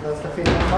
Jag ska filma.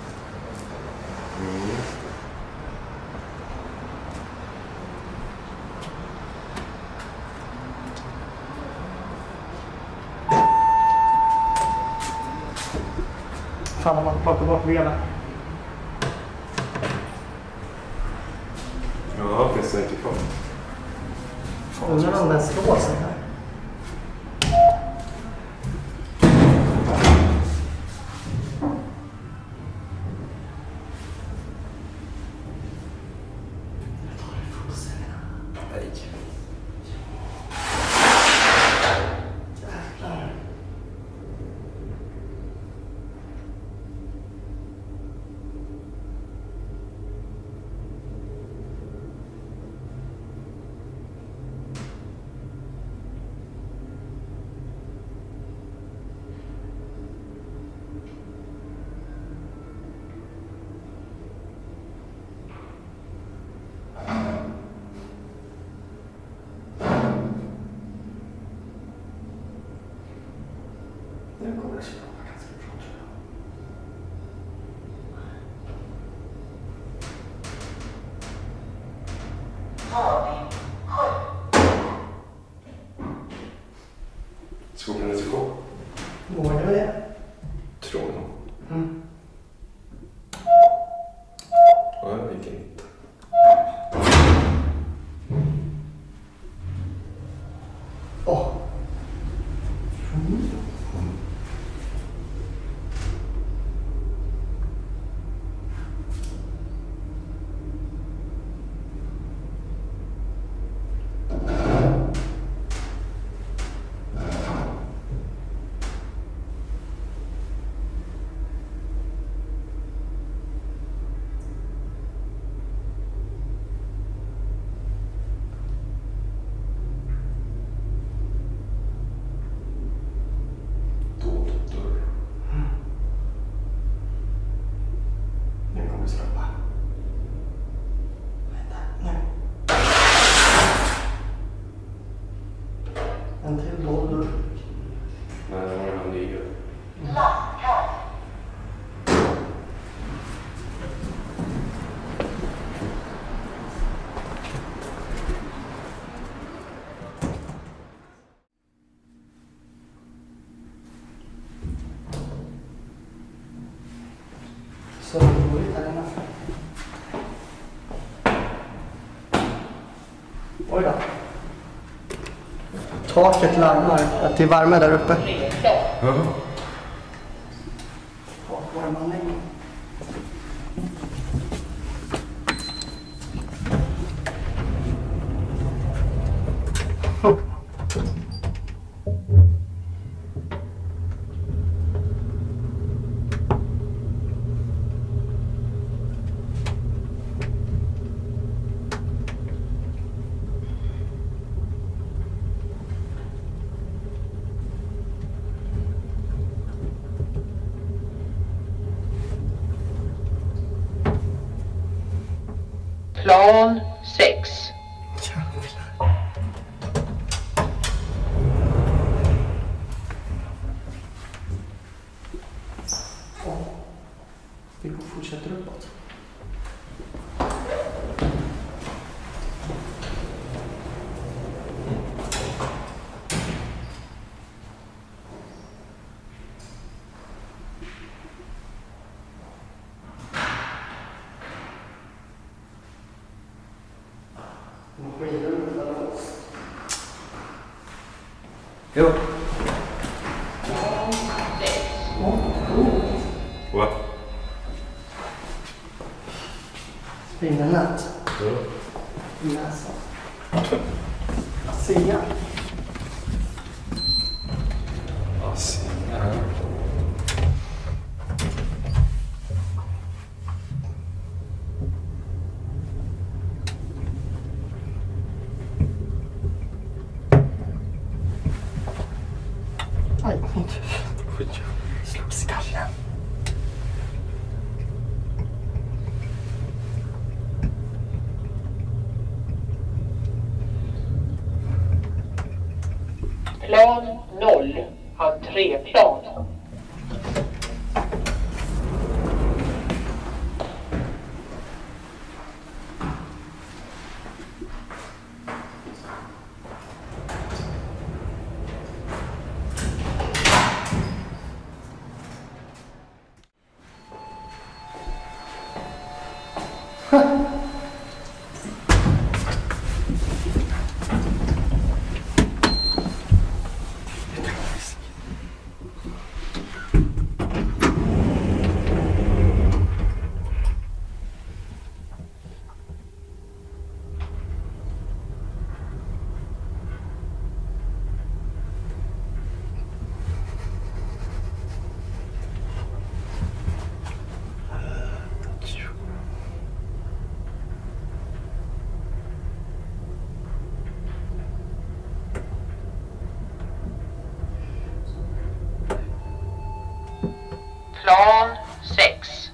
Fan om man plockar bort veden. Ja, finns det inte kvar. Undrar om den slår sig här. Nu kommer det slå ganska bra, tror jag. Skolan är så god. Vågar du det? Tror nog. Ja, det gick inte. Åh. En till dörr. Nej, det var den nya. Så roligt här inne. Oj då. Taket larmar att det är värme där uppe. Takvärmanläggning. Plan 6. Vi går fortsätter uppåt. Jo. What? Spinnernät. Ja. Näsan. Asia. Asia. Aj, Skit. slå skallen. Plan 0. Entréplan. Plan 6.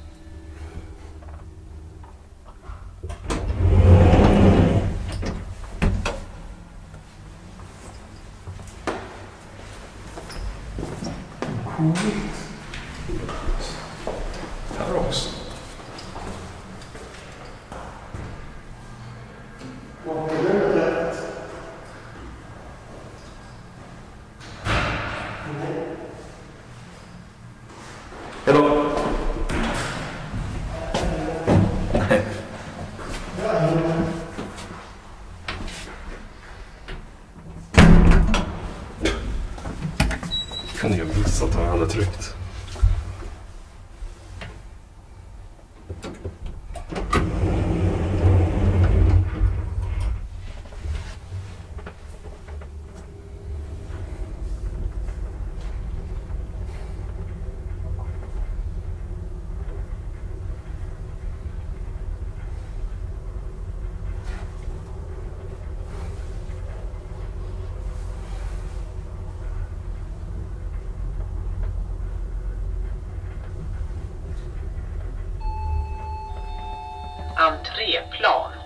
Här också. Vad har du rätt? Hejdå. Kunde jag missat vad jag hade tryckt. Entréplan.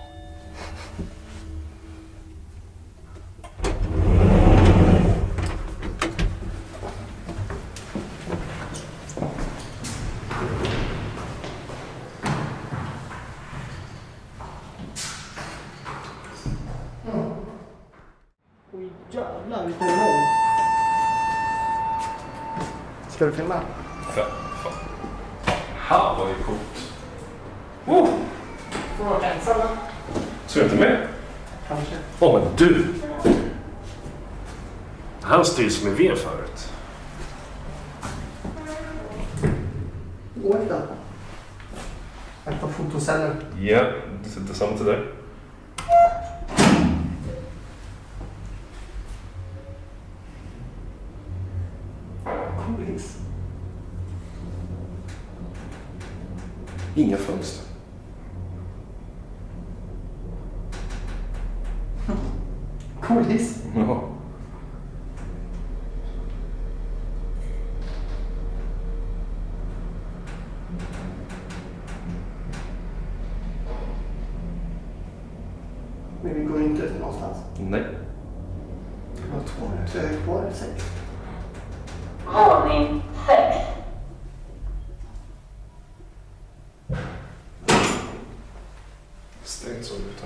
Oj jävlar vilken lång. Ska du filma? Fan. Här var ju coolt. Får du vara ensam då? Ska du inte med? Kanske. Åh, men du! Han styrs med V förut. Gå efter. Jag tar fotocellen. Ja, du sitter samtidigt där. Cool hiss. Inga fönster. Cool hiss. Ja. Men vi går inte ut någonstans. Nej. Det var 2 kvar eller 6. Våning 6. Stängt så ute.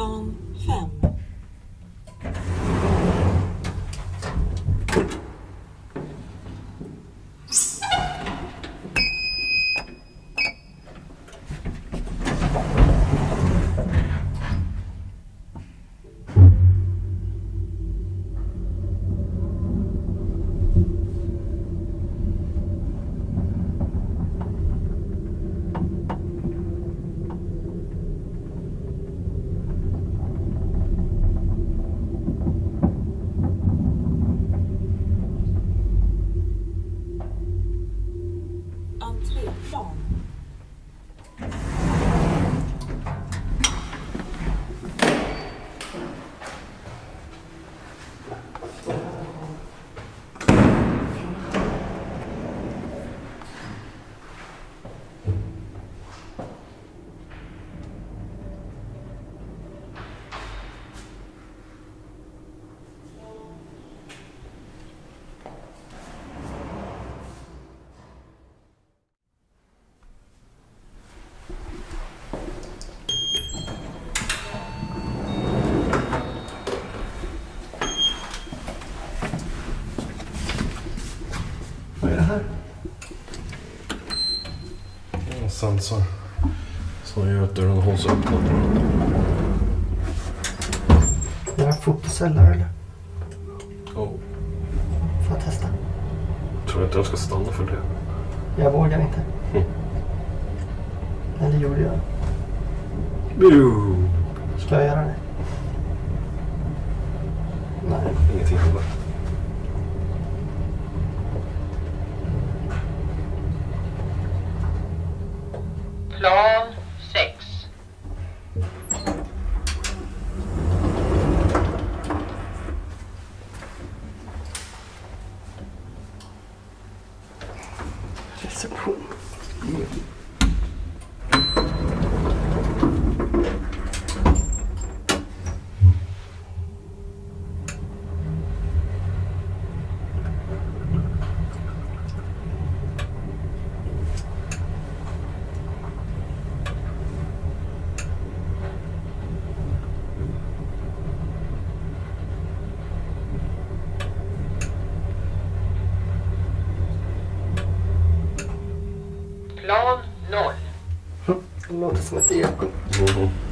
Plan 5. Entréplan. Vad är det här? En sensor som gör att dörren hålls öppen. Det är en fotoceller eller? Oh. Får jag testa? Tror jag inte jag ska stanna för det. Jag vågar inte. Eller gjorde jag? Ska jag göra det? Nej. Ingenting händer. Plan 6. Reception. Plan 0. Det låter som ett eko. Mhm.